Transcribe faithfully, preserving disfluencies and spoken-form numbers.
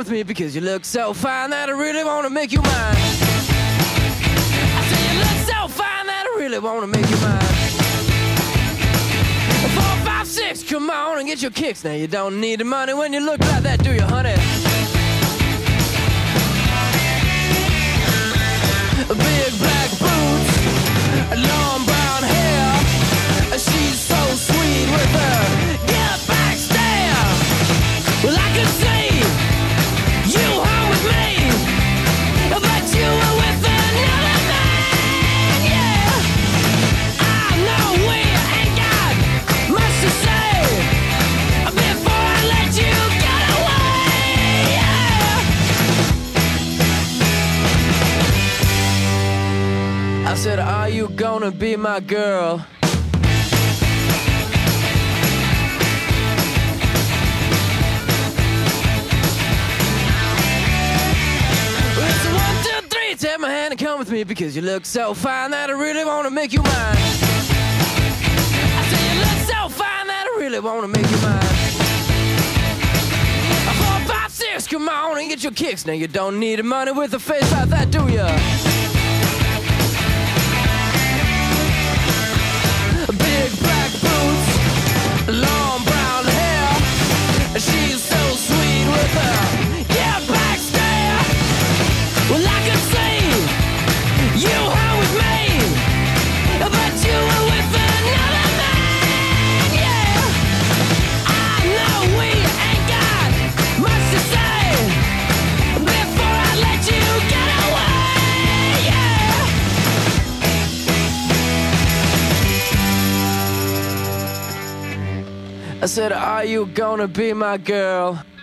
with me because you look so fine that I really wanna make you mine. I say you look so fine that I really wanna make you mine. Four, five, six, come on and get your kicks. Now you don't need the money when you look like that, do you, honey? Big black boots, long brown hair. She's so sweet with her get back stare. Well, I could see you home with me, but you were with another man, yeah. I know we ain't got much to say before I let you get away, yeah. I said, are you gonna be my girl? Take my hand and come with me because you look so fine that I really wanna make you mine. I say you look so fine that I really wanna make you mine. Four, five, six, come on and get your kicks. Now you don't need the money with a face like that, do ya? Big black boots, long brown hair. She's so sweet with her yeah, back stare. Well, I could see you home with me, but you were with another man, yeah. I know we ain't got much to say before I let you get away, yeah. I said, are you gonna be my girl?